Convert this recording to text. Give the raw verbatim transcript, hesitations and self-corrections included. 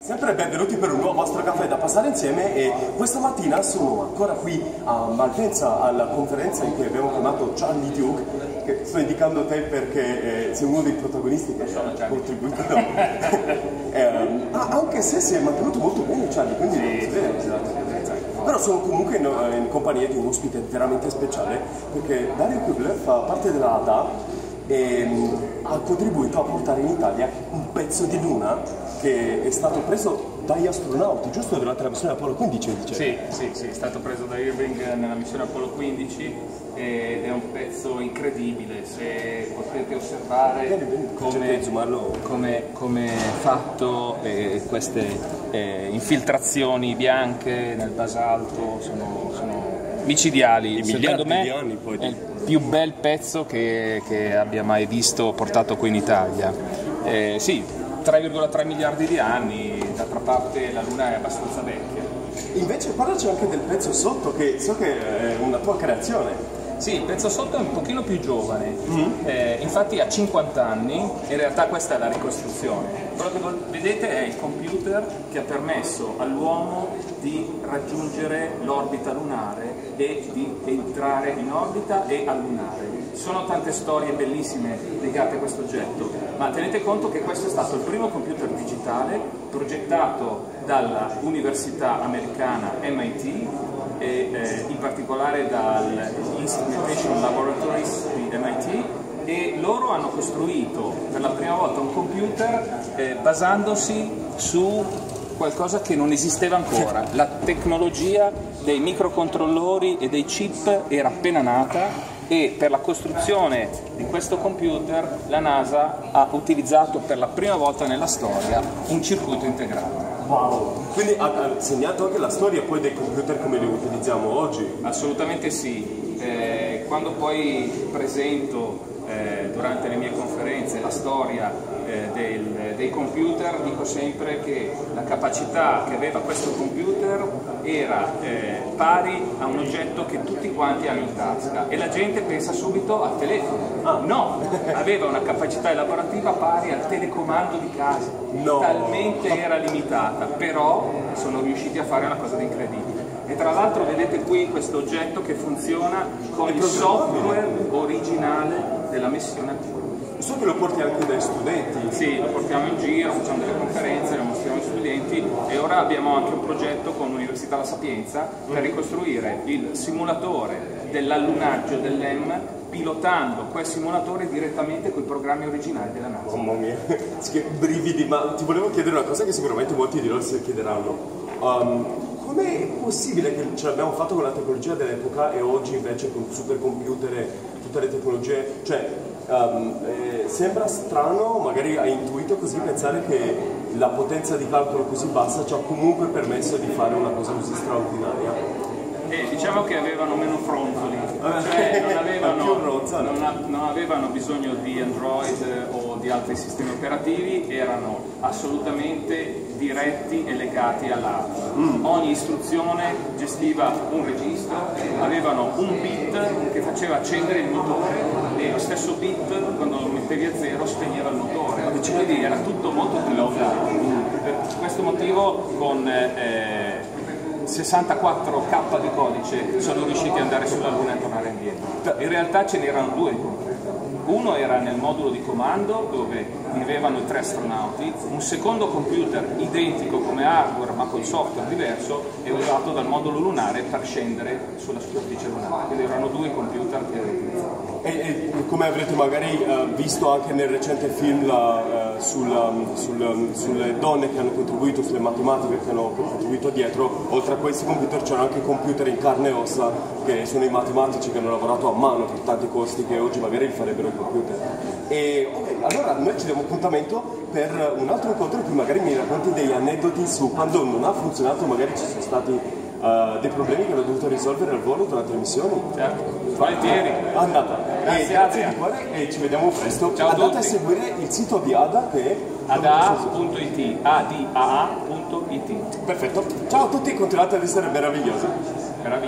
Sempre benvenuti per un nuovo vostro caffè da passare insieme e questa mattina sono ancora qui a Malpensa alla conferenza in cui abbiamo chiamato Charlie Duke, che sto indicando te perché eh, sei uno dei protagonisti che ha contribuito. eh, anche se si è mantenuto molto bene Charlie, quindi non si vede. Esatto. Però sono comunque in, in compagnia di un ospite veramente speciale perché Dario Kugler fa parte della A D A e um, ha contribuito a portare in Italia un pezzo di luna che è stato preso dagli astronauti, giusto, durante la missione Apollo quindici? Sì, sì, sì, è stato preso da Irving nella missione Apollo quindici ed è un pezzo incredibile, se potete osservare bene, bene, come, come, come è fatto eh, queste eh, infiltrazioni bianche nel basalto, sono, sono micidiali. Secondo me anni, poi. È il più bel pezzo che, che abbia mai visto portato qui in Italia. Eh, sì, tre virgola tre miliardi di anni, d'altra parte la Luna è abbastanza vecchia. Invece parlaci anche del pezzo sotto, che so che è una tua creazione. Sì, il pezzo sotto è un pochino più giovane, mm. eh, infatti ha cinquanta anni, in realtà questa è la ricostruzione. Quello che vedete è il computer che ha permesso all'uomo di raggiungere l'orbita lunare e di entrare in orbita e allunare. Ci sono tante storie bellissime legate a questo oggetto, ma tenete conto che questo è stato il primo computer digitale progettato dall'università americana M I T e eh, in particolare dall'Instrumentation Laboratories di M I T, e loro hanno costruito per la prima volta un computer eh, basandosi su qualcosa che non esisteva ancora. La tecnologia dei microcontrollori e dei chip era appena nata e per la costruzione di questo computer la NASA ha utilizzato per la prima volta nella storia un circuito integrato. Wow! Quindi ha, ha segnato anche la storia poi dei computer come li utilizziamo oggi? Assolutamente sì. Eh, quando poi presento eh, durante le mie conferenze la storia eh, del, dei computer, dico sempre che la capacità che aveva questo computer era eh, pari a un oggetto che tutti quanti hanno in tasca e la gente pensa subito al telefono. Ah. No, aveva una capacità elaborativa pari al telecomando di casa. No. Talmente era limitata, però sono riusciti a fare una cosa di incredibile. E tra l'altro vedete qui questo oggetto che funziona con il software originale della missione Apollo. So che lo porti anche dai studenti. Sì, lo portiamo in giro, facciamo delle conferenze, lo mostriamo ai studenti e ora abbiamo anche un progetto con l'Università La Sapienza per ricostruire il simulatore dell'allunaggio dell'E M pilotando quel simulatore direttamente con i programmi originali della NASA. Mamma mia, che brividi, ma ti volevo chiedere una cosa che sicuramente molti di loro si chiederanno. Um, Com'è possibile che ce l'abbiamo fatto con la tecnologia dell'epoca e oggi invece con supercomputer e tutte le tecnologie? Cioè, um, eh, sembra strano, magari hai intuito così, pensare che la potenza di calcolo così bassa ci ha comunque permesso di fare una cosa così straordinaria. Eh, diciamo che avevano meno fronzoli, cioè non avevano, non, a, non avevano bisogno di Android o di altri sistemi operativi, erano assolutamente diretti e legati all'hardware. Mm. Ogni istruzione gestiva un registro, avevano un bit che faceva accendere il motore e lo stesso bit quando lo mettevi a zero spegneva il motore, quindi era tutto molto utilizzato. Per questo motivo con eh, sessantaquattro K di codice sono riusciti ad andare sulla Luna e tornare indietro. In realtà ce n'erano due di computer. Uno era nel modulo di comando dove vivevano i tre astronauti, un secondo computer identico come hardware ma con software diverso è usato dal modulo lunare per scendere sulla superficie lunare. Quindi erano due computer che utilizzavano. E, e come avrete magari uh, visto anche nel recente film la, uh, sul, um, sul, um, sulle donne che hanno contribuito, sulle matematiche che hanno contribuito dietro, oltre a questi computer c'erano anche computer in carne e ossa che sono i matematici che hanno lavorato a mano per tanti costi che oggi magari farebbero i computer. E okay, allora noi ci diamo appuntamento per un altro incontro in cui magari mi racconti degli aneddoti su quando non ha funzionato, magari ci sono stati Uh, dei problemi che hanno dovuto risolvere al volo durante le missioni. Certo, volentieri. Andata. Grazie, e grazie di cuore e ci vediamo presto. Ciao Andate a, a seguire il sito di A D A che è A D A punto I T, A D A A punto I T. Perfetto. Ciao a tutti, continuate ad essere meravigliosi.